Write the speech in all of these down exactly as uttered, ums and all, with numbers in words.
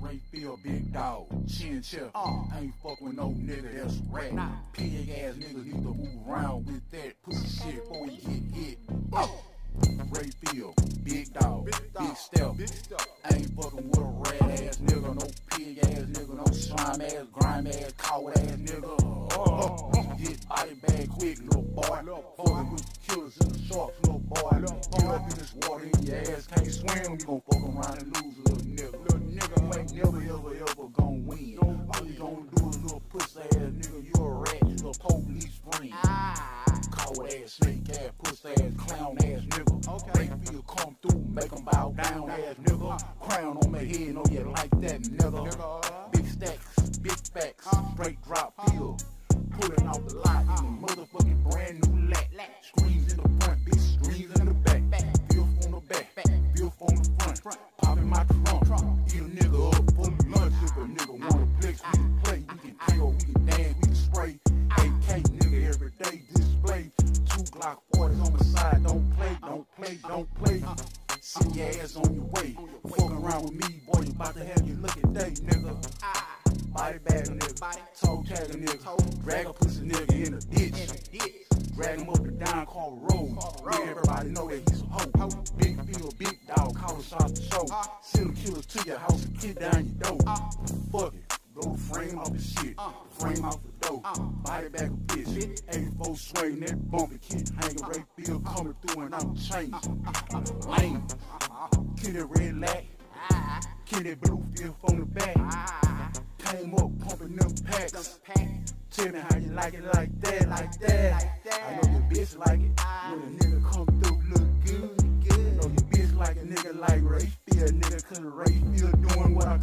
Rayfield, big dog, chin chip. Uh, I ain't fuck with no nigga that's a rat. Nah. Pig ass niggas need to move around with that pussy shit before you get hit. Uh. Rayfield, big dog, big, dog, big step. Big step. I ain't fucking with a rat ass nigga, no pig ass nigga, no slime ass, grime ass, coward ass nigga. Oh, uh, get body bag quick, little boy. Fucking with the killers in the sharks, little boy. Get up in this water and your ass can't swim. You gon' fuck around and lose, little nigga. Little nigga, you ain't never ever ever gon' win. All you gon' do is little pussy ass nigga. You a rat, you a police friend. Coward ass, snake ass, pussy ass, clown ass nigga. Okay. Rayfield come through, make them bow down ass nigga. Crown on my head, know you like that nigga. Big stacks, big facts, straight drop field. Pulling out the lot in the motherfucking brand new lat. Screens in the front, big screens in the back. Filth on the back, filth on the front. Popping my trunk, eat a nigga up for lunch. If a nigga wanna flex, we can play, we can kill, we can dance, we can spray. A K nigga every day display. Two Glock forties on the side, don't play, don't play, don't play. Send your ass on your way. Fucking around with me, boy, you about to have your looking day, nigga. Body bag a nigga, toe tag a nigga, drag a pussy nigga in a ditch, drag him up the down called road. Let everybody know that he's a hoe. Big field, big dog, call us out the show. Send the killers to your house and kid down your door. Fuck it, blow the frame off the shit, frame off the door. Body bag a bitch, eighty-four swing, that bumpy kid hanging. Rayfield coming through and I'm changing. Lame, kid that red lag, kid that blue filth on the back. Came up pumping them packs. Tell me how you like it like that, like that. I know your bitch like it when a nigga come through look good. I know your bitch like a nigga like Rayfield, nigga, cause Rayfield doing what I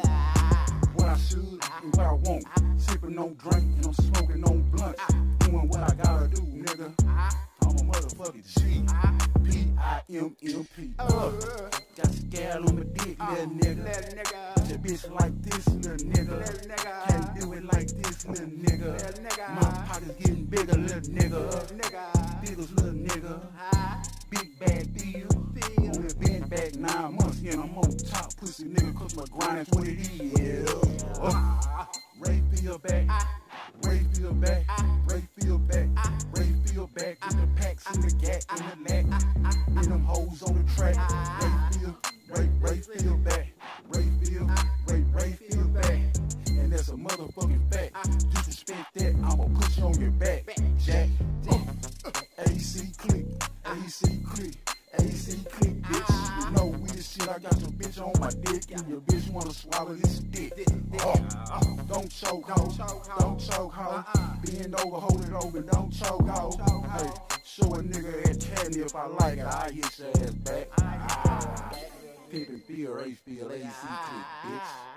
could, what I should, and what I want. Sipping on drink and I'm smoking on blunts. Doing what I gotta do, nigga. I'm a motherfucking G. P I M M P. Uh, got a scale on my dick, little nigga. Your bitch like this, little nigga. Can't do it like this, little nigga. My pocket's getting bigger, little nigga. Biggest little nigga. Big bag deal. Only been back nine months and I'm on top, pussy nigga, cause my grind is what it is. Uh, Rayfield back. Rayfield back. Rayfield back. Rayfield back. In the packs, in the gat, in the lat. And them hoes on the track. Rayfield, Ray, Rayfield back. Rayfield, Ray, Rayfield back. And that's a motherfucking fact. Disrespect that, I'ma put you on your back. Jack, uh, A C click, A C click, A C click, bitch. You know we the shit, I got your bitch on my dick. And your bitch wanna swallow this dick. Uh, uh, don't choke, ho. Don't choke, ho. Bend over, hold it over, don't choke, ho. Hey, show a nigga that catnip if I like it, I hit your ass back. Ah, Pimpin' Field, Rayfield, A C click, bitch.